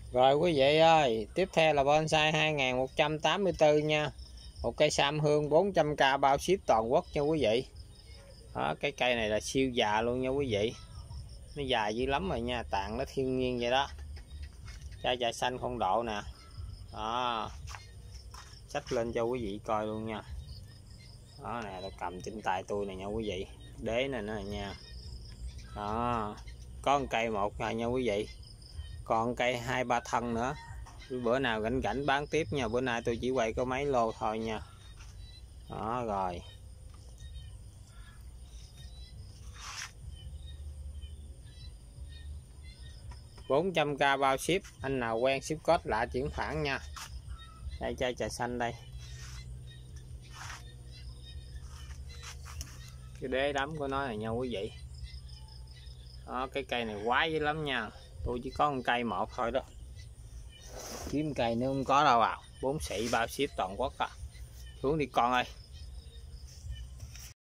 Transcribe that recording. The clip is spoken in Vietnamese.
Rồi quý vị ơi, tiếp theo là bonsai 2184 nha. Một cây sam hương 400k bao ship toàn quốc nha quý vị. Đó, cái cây này là siêu già luôn nha quý vị. Nó dài dữ lắm rồi nha, tàn nó thiên nhiên vậy đó. Chai trà xanh không độ nè. Đó. Xách lên cho quý vị coi luôn nha. Đó nè, tôi cầm trên tay tôi nè nha quý vị. Đế này nè nha. Đó. Có một cây một rồi nha quý vị. Còn cây 2-3 thân nữa. Bữa nào rảnh rảnh bán tiếp nha. Bữa nay tôi chỉ quay có mấy lô thôi nha. Đó rồi. $400k bao ship. Anh nào quen ship code lạ chuyển khoản nha. Đây chai trà xanh đây. Cái đế đấm của nó này nha quý vị. Đó, cái cây này quái dữ lắm nha. Tôi chỉ có một cây một thôi đó. Kiếm cây nữa không có đâu à. 4 xị bao ship toàn quốc à. Xuống đi con ơi.